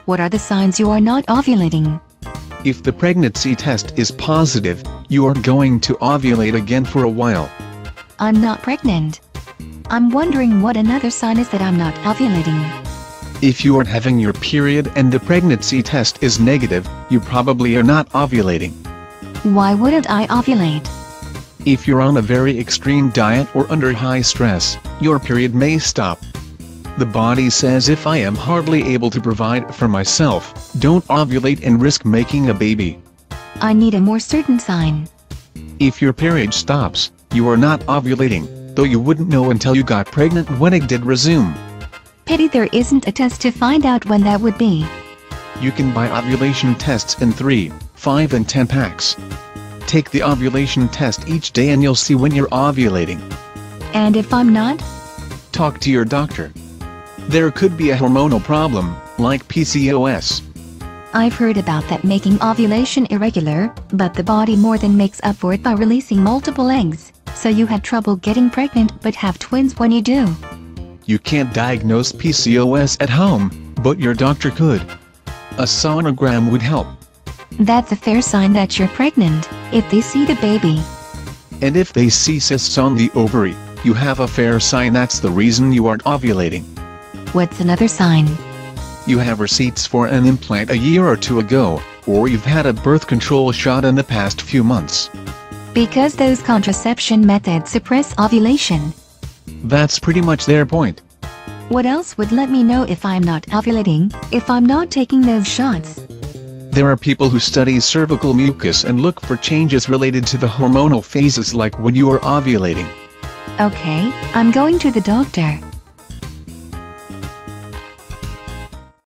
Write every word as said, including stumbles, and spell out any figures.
What are the signs you are not ovulating? If the pregnancy test is positive, you are going to ovulate again for a while. I'm not pregnant. I'm wondering what another sign is that I'm not ovulating. If you are having your period and the pregnancy test is negative, you probably are not ovulating. Why wouldn't I ovulate? If you're on a very extreme diet or under high stress, your period may stop. The body says, if I am hardly able to provide for myself, don't ovulate and risk making a baby. I need a more certain sign. If your period stops, you are not ovulating, though you wouldn't know until you got pregnant when it did resume. Pity there isn't a test to find out when that would be. You can buy ovulation tests in three, five and ten packs. Take the ovulation test each day and you'll see when you're ovulating. And if I'm not? Talk to your doctor. There could be a hormonal problem, like P C O S. I've heard about that making ovulation irregular, but the body more than makes up for it by releasing multiple eggs, so you had trouble getting pregnant but have twins when you do. You can't diagnose P C O S at home, but your doctor could. A sonogram would help. That's a fair sign that you're pregnant, if they see the baby. And if they see cysts on the ovary, you have a fair sign that's the reason you aren't ovulating. What's another sign? You have receipts for an implant a year or two ago, or you've had a birth control shot in the past few months. Because those contraception methods suppress ovulation. That's pretty much their point. What else would let me know if I'm not ovulating, if I'm not taking those shots? There are people who study cervical mucus and look for changes related to the hormonal phases, like when you are ovulating. Okay, I'm going to the doctor.